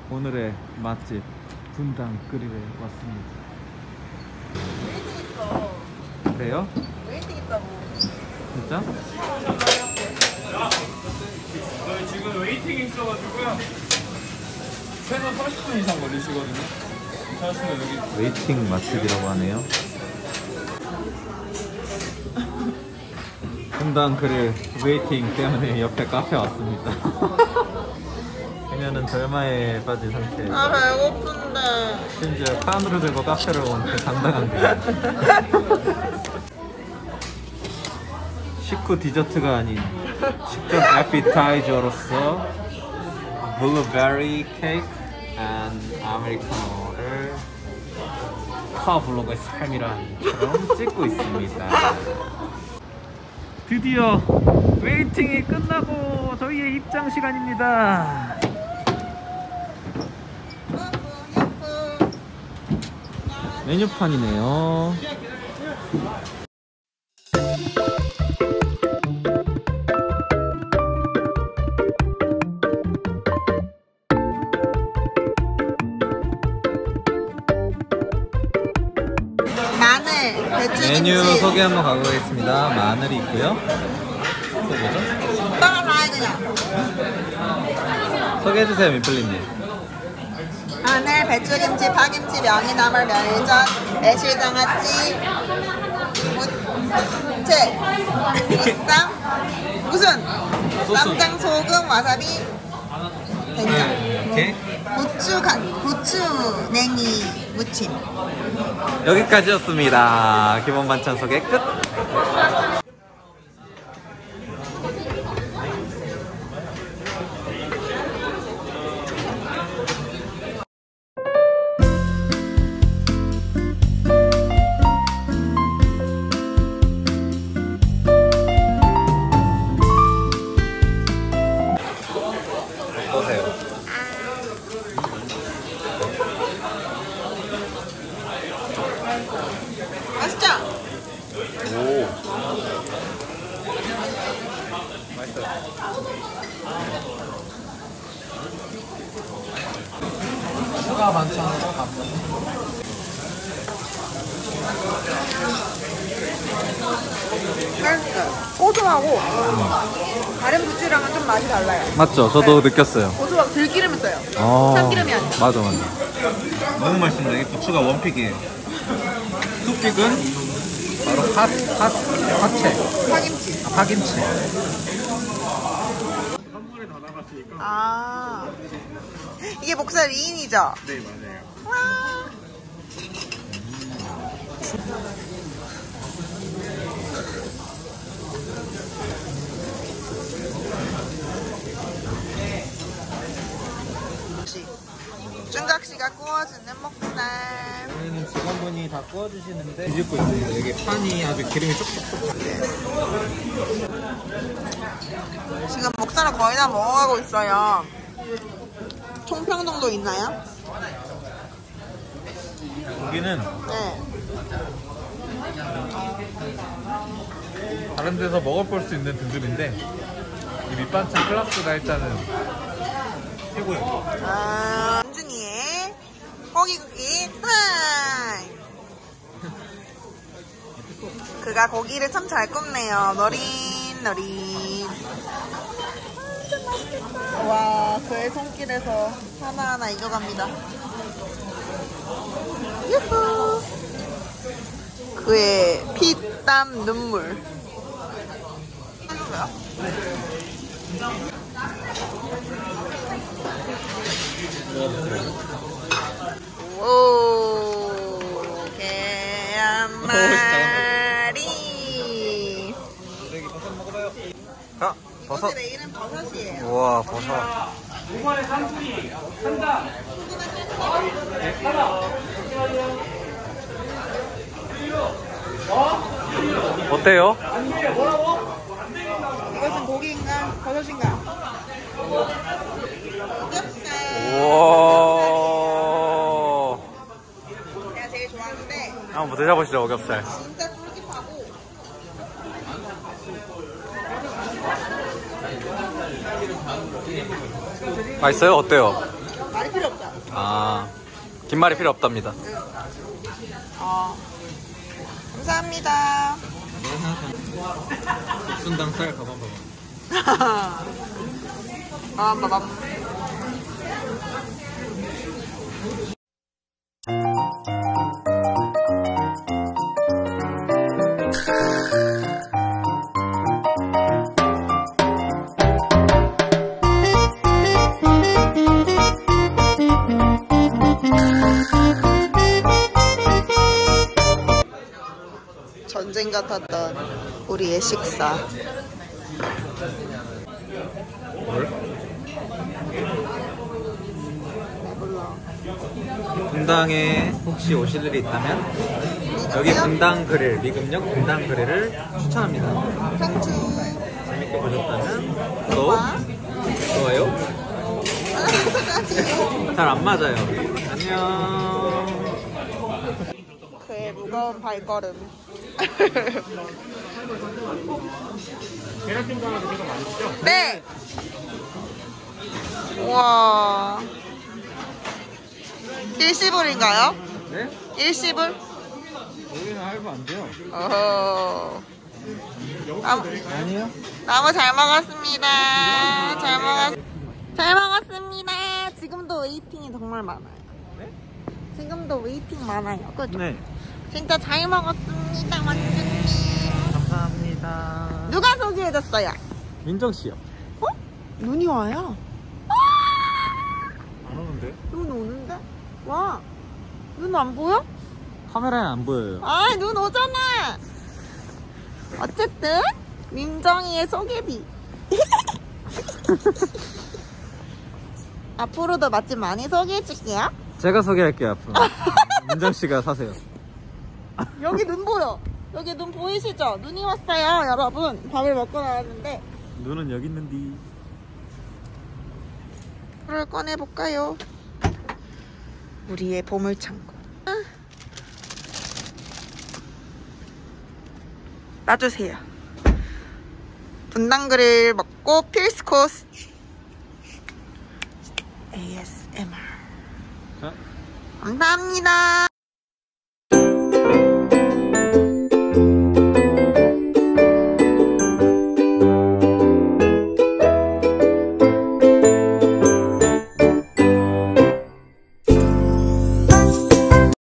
오늘의 맛집 분당 그릴에 왔습니다. 웨이팅 있어. 그래요? 웨이팅 있다고. 진짜? 저희 지금 웨이팅이 있어가지고요. 최소 30분 이상 걸리시거든요. 괜찮으시면 여기 웨이팅 맛집이라고 하네요. 분당 그릴 웨이팅 때문에 옆에 카페 왔습니다. 그녀는 절마에 빠진 상태. 아 배고픈데. 심지어 칸으로 들고 카페로 온 그 당당한 그 식후 디저트가 아닌 식전 에피타이저로서 블루베리 케이크 앤 아메리카노를 카블로그의 삶이란처럼 찍고 있습니다. 드디어 웨이팅이 끝나고 저희의 입장 시간입니다. 메뉴판이네요. 마늘, 배추김치. 메뉴 소개 한번 가보겠습니다. 마늘이 있고요. 또 뭐죠? 오빠가 다 해 그냥. 소개해주세요, 민플리님. 마늘, 배추김치, 파김치, 명이나물, 면이전, 매실장아찌, 무채, 일쌈, 무슨? 쌈장, 소금, 와사비, 된장. 이렇게 고추 냉이 무침. 여기까지였습니다. 기본 반찬 소개 끝. 어떠세요? 맛있죠? 오, 맛있어요. 추가 반찬으로 맛있어요. 고소하고 다른 부추랑은 좀 맛이 달라요. 맞죠? 저도 느꼈어요. 고소하고 들기름이 써요. 참기름이 아니라. 맞아. 너무 맛있습니다. 이게 부추가 원픽이에요. 투픽은 바로 파채. 파김치. 파김치. 한 번에 다 나갔으니까. 아, 이게 목살 2인이죠? 네, 맞아요. 와. 준각씨가 구워주는 목살. 저희는 직원분이 다 구워주시는데 뒤집고 있습니다. 여기 판이 아주 기름이 촉촉촉. 지금 목살을 거의 다 먹어가고 있어요. 총평 정도 있나요? 여기는 네. 다른 데서 먹어볼 수 있는 등급인데 이 밑반찬 클래스가 일단은 최고예요. 아, 은준이의 고기굽기 타임! 그가 고기를 참 잘 굽네요. 노린노린. 진짜 맛있겠다. 와, 그의 손길에서 하나하나 익어갑니다. 유후! 그의 피, 땀, 눈물. 오, 개 한 마리. 여기 버섯 먹어봐요. 아, 버섯. 이것의 이름 버섯이에요. 우와, 버섯. 이번에 상품이 한다. 어때요? 이것은 고기인가? 버섯인가? 삼겹살. 우와. 제가 제일 좋아하는데 한번 드셔보시죠, 오겹살. 진짜 쫄깃하고 맛있어요? 어때요? 말이 필요 없다. 아, 김말이 필요 없답니다. 감사합니다. 순당 쌀 가방 봐봐. 전쟁 같았던 우리의 식사. 몰라. 분당에 혹시 오실 일이 있다면 여기 분당 그릴, 미금역 분당 그릴을 추천합니다. 탕주. 재밌게 보셨다면 구독, 좋아요. 잘 안 맞아요. 안녕. 그의 무거운 발걸음. 계란찜 하나 드셔서 맛있죠? 네. 우와. 일시불인가요? 네? 일시불? 여기는 할부 안 돼요. 어허. 아니요. 너무 잘 먹었습니다. 잘 먹었습니다. 지금도 웨이팅이 정말 많아요. 네? 지금도 웨이팅 많아요. 그죠? 네. 진짜 잘 먹었습니다, 완주님. 감사합니다. 누가 소개해줬어요? 민정 씨요. 어? 눈이 와요. 안 오는데? 눈 오는데? 와. 눈 안 보여? 카메라엔 안 보여요. 아, 눈 오잖아. 어쨌든 민정이의 소개비. 앞으로도 맛집 많이 소개해줄게요. 제가 소개할게요 앞으로. 민정 씨가 사세요. 여기 눈 보여. 여기 눈 보이시죠? 눈이 왔어요, 여러분. 밥을 먹고 나왔는데. 눈은 여기 있는디. 불을 꺼내볼까요? 우리의 보물창고. 놔주세요. 분당그릴 먹고 필수 코스. ASMR. 자. 감사합니다.